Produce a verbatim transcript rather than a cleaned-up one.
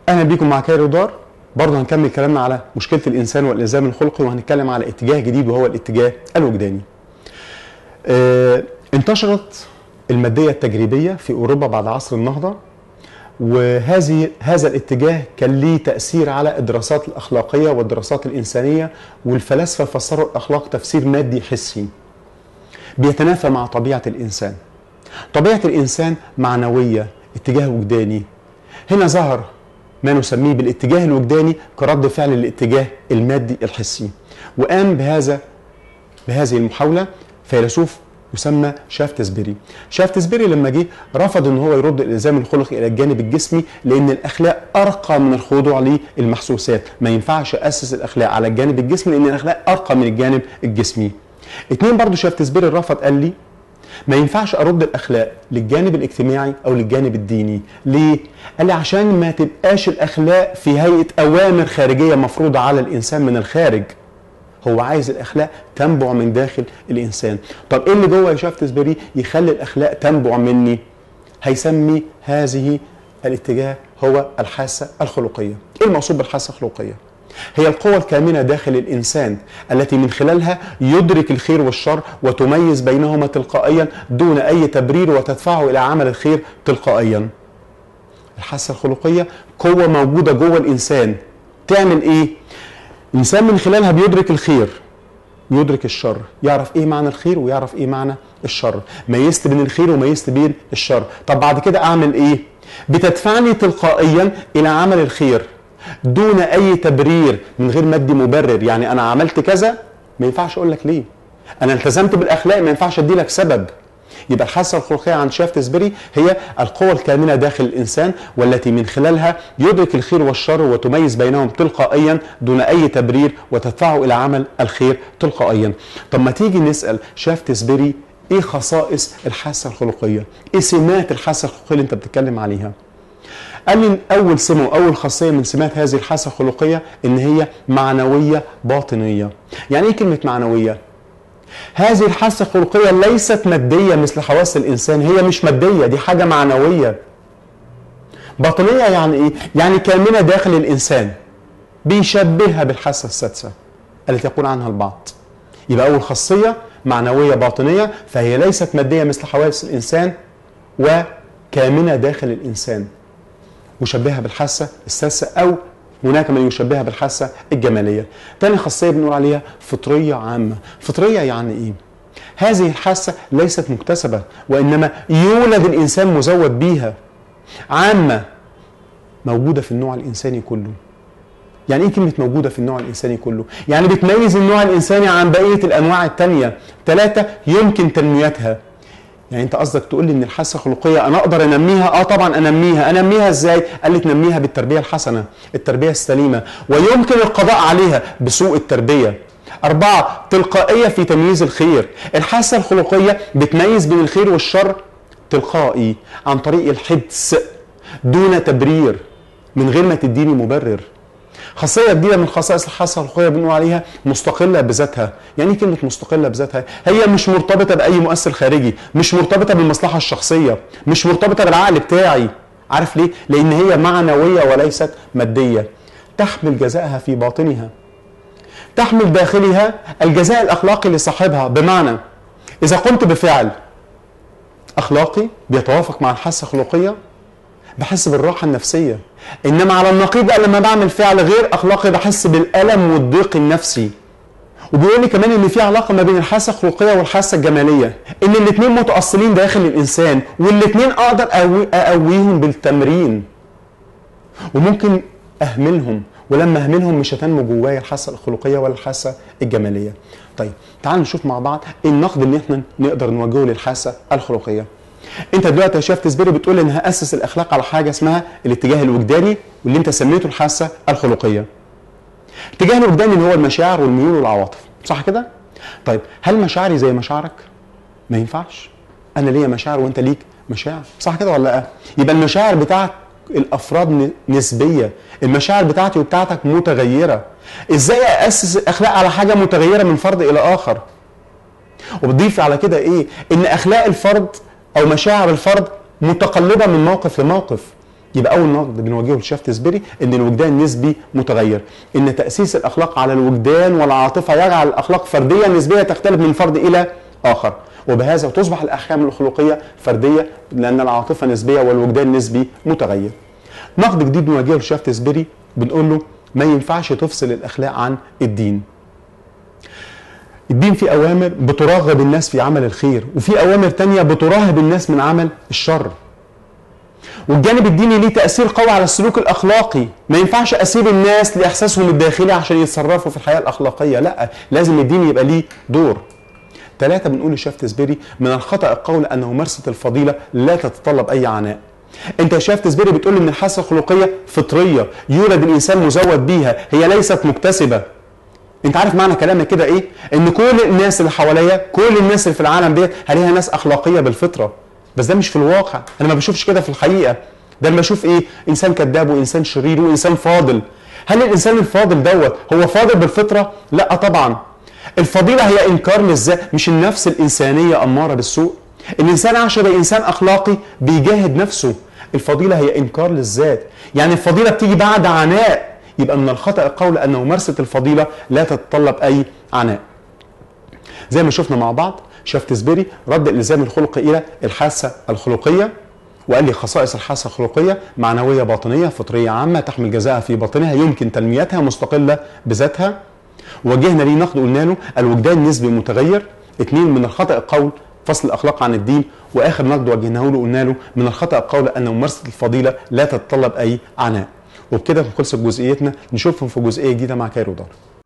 اهلا بيكم مع كايرو دار. برضه هنكمل كلامنا على مشكله الانسان والالزام الخلقي، وهنتكلم على اتجاه جديد وهو الاتجاه الوجداني. آه انتشرت الماديه التجريبيه في اوروبا بعد عصر النهضه، وهذه هذا الاتجاه كان ليه تاثير على الدراسات الاخلاقيه والدراسات الانسانيه، والفلاسفه فسروا الاخلاق تفسير مادي حسي بيتنافى مع طبيعه الانسان. طبيعه الانسان معنويه، اتجاه وجداني. هنا ظهر ما نسميه بالاتجاه الوجداني كرد فعل للاتجاه المادي الحسي، وقام بهذا بهذه المحاوله فيلسوف يسمى شافتسبيري. شافتسبيري لما جه رفض ان هو يرد الالزام الخلقي الى الجانب الجسمي، لان الاخلاق ارقى من الخضوع للمحسوسات، ما ينفعش اسس الاخلاق على الجانب الجسمي لان الاخلاق ارقى من الجانب الجسمي. اتنين برضو شافتسبيري رفض، قال لي ما ينفعش ارد الاخلاق للجانب الاجتماعي او للجانب الديني. ليه؟ قال لي عشان ما تبقاش الاخلاق في هيئه اوامر خارجيه مفروضه على الانسان من الخارج. هو عايز الاخلاق تنبع من داخل الانسان. طب ايه اللي جوه يا شافتسبيري يخلي الاخلاق تنبع مني؟ هيسمي هذه الاتجاه هو الحاسه الخلقيه. ايه المقصود بالحاسه الخلقيه؟ هي القوة الكامنة داخل الإنسان التي من خلالها يدرك الخير والشر وتميز بينهما تلقائيا دون أي تبرير وتدفعه إلى عمل الخير تلقائيا. الحاسة الخلقية قوة موجودة جوه الإنسان تعمل إيه؟ الإنسان من خلالها بيدرك الخير، يدرك الشر، يعرف إيه معنى الخير ويعرف إيه معنى الشر، ميزت بين الخير وميزت بين الشر. طب بعد كده أعمل إيه؟ بتدفعني تلقائيا إلى عمل الخير دون اي تبرير، من غير ما ادي مبرر. يعني انا عملت كذا ما ينفعش اقول لك ليه، انا التزمت بالاخلاق ما ينفعش ادي لك سبب. يبقى الحاسه الخلقيه عند شافتسبيري هي القوه الكامنه داخل الانسان والتي من خلالها يدرك الخير والشر وتميز بينهم تلقائيا دون اي تبرير وتدفعه الى عمل الخير تلقائيا. طب ما تيجي نسال شافتسبيري ايه خصائص الحاسه الخلقيه؟ ايه سمات الحاسه الخلقيه اللي انت بتتكلم عليها؟ قال لي اول سمه واول خاصيه من سمات هذه الحاسه الخلقيه ان هي معنويه باطنيه. يعني ايه كلمه معنويه؟ هذه الحاسه الخلقيه ليست ماديه مثل حواس الانسان، هي مش ماديه، دي حاجه معنويه. باطنيه يعني ايه؟ يعني كامنه داخل الانسان، بيشبهها بالحاسه السادسه التي يقول عنها البعض. يبقى اول خاصيه معنويه باطنيه، فهي ليست ماديه مثل حواس الانسان وكامنه داخل الانسان، مشبهه بالحاسه السادسه، او هناك من يشبهها بالحاسه الجماليه. تاني خاصيه بنقول عليها فطريه عامه. فطريه يعني ايه؟ هذه الحاسه ليست مكتسبه وانما يولد الانسان مزود بيها، عامه موجوده في النوع الانساني كله. يعني ايه كلمه موجوده في النوع الانساني كله؟ يعني بتميز النوع الانساني عن بقيه الانواع الثانيه. ثلاثه يمكن تنميتها. يعني انت قصدك تقول لي ان الحاسه الخلقيه انا اقدر انميها؟ اه طبعا انميها. انميها ازاي؟ قال لي تنميها بالتربيه الحسنه، التربيه السليمه، ويمكن القضاء عليها بسوء التربيه. أربعة تلقائيه في تمييز الخير. الحاسه الخلقيه بتميز بين الخير والشر تلقائي عن طريق الحدس دون تبرير، من غير ما تديني مبرر. خاصيه جديده من خصائص الحاسه الخلقيه بنقول عليها مستقله بذاتها. يعني ايه كلمه مستقله بذاتها؟ هي مش مرتبطه باي مؤثر خارجي، مش مرتبطه بالمصلحه الشخصيه، مش مرتبطه بالعقل بتاعي. عارف ليه؟ لان هي معنويه وليست ماديه. تحمل جزاءها في باطنها، تحمل داخلها الجزاء الاخلاقي لصاحبها. بمعنى اذا قمت بفعل اخلاقي بيتوافق مع الحاسه الخلقيه بحس بالراحه النفسيه، انما على النقيض بقى لما بعمل فعل غير اخلاقي بحس بالالم والضيق النفسي. وبيقول لي كمان ان في علاقه ما بين الحاسه الخلقيه والحاسه الجماليه، ان الاثنين متاصلين داخل الانسان، والاثنين اقدر اقويهم بالتمرين، وممكن اهملهم، ولما اهملهم مش هتنمو جوايا الحاسه الخلقيه ولا الحاسه الجماليه. طيب تعالوا نشوف مع بعض ايه النقد اللي احنا نقدر نوجهه للحاسه الخلقيه. انت دلوقتي يا شافتسبيري بتقول ان هاسس الاخلاق على حاجه اسمها الاتجاه الوجداني، واللي انت سميته الحاسه الخلقيه. الاتجاه الوجداني اللي هو المشاعر والميول والعواطف، صح كده؟ طيب هل مشاعري زي مشاعرك؟ ما ينفعش. انا ليا مشاعر وانت ليك مشاعر، صح كده ولا لا؟ يبقى المشاعر بتاعت الافراد نسبيه، المشاعر بتاعتي وبتاعتك متغيره. ازاي اسس الاخلاق على حاجه متغيره من فرد الى اخر؟ وبتضيف على كده ايه؟ ان اخلاق الفرد او مشاعر الفرد متقلبه من موقف لموقف. يبقى اول نقد بنواجهه لشافتسبيري ان الوجدان النسبي متغير، ان تاسيس الاخلاق على الوجدان والعاطفه يجعل الاخلاق فرديه نسبيه تختلف من فرد الى اخر، وبهذا تصبح الاحكام الخلقيه فرديه لان العاطفه نسبيه والوجدان نسبي متغير. نقد جديد نواجهه لشافتسبيري بنقول له ما ينفعش تفصل الاخلاق عن الدين. الدين فيه اوامر بترغب الناس في عمل الخير، وفي اوامر تانية بتراهب الناس من عمل الشر. والجانب الديني ليه تأثير قوي على السلوك الأخلاقي، ما ينفعش أسيب الناس لإحساسهم الداخلي عشان يتصرفوا في الحياة الأخلاقية، لا، لازم الدين يبقى ليه دور. ثلاثة بنقول لشافتسبيري من الخطأ القول أن ممارسة الفضيلة لا تتطلب أي عناء. أنت يا شافتسبيري بتقول إن الحاسة الخلقية فطرية يولد الإنسان مزود بيها، هي ليست مكتسبة. انت عارف معنى كلامك كده ايه؟ ان كل الناس اللي حواليا، كل الناس اللي في العالم ديت عليها ناس اخلاقيه بالفطره، بس ده مش في الواقع، انا ما بشوفش كده في الحقيقه. ده انا بشوف ايه؟ انسان كذاب وانسان شرير وانسان فاضل. هل الانسان الفاضل دوت هو فاضل بالفطره؟ لا طبعا. الفضيله هي انكار للذات، مش النفس الانسانيه اماره بالسوء. الانسان عشان يبقى انسان اخلاقي بيجاهد نفسه. الفضيله هي انكار للذات، يعني الفضيله بتيجي بعد عناء. يبقى من الخطأ القول أن ممارسة الفضيلة لا تتطلب أي عناء. زي ما شفنا مع بعض شافتسبيري رد الإلزام الخلقي إلى الحاسة الخلقية، وقال لي خصائص الحاسة الخلقية معنوية باطنية فطرية عامة تحمل جزاءها في باطنها يمكن تنميتها مستقلة بذاتها. وجهنا ليه نقد قلنا له الوجدان نسبي متغير. اثنين من الخطأ القول فصل الأخلاق عن الدين. وآخر نقد وجهناه له قلنا له من الخطأ القول أن ممارسة الفضيلة لا تتطلب أي عناء. وبكده خلصت جزئيتنا، نشوفهم في جزئية جديدة مع كايرو دار.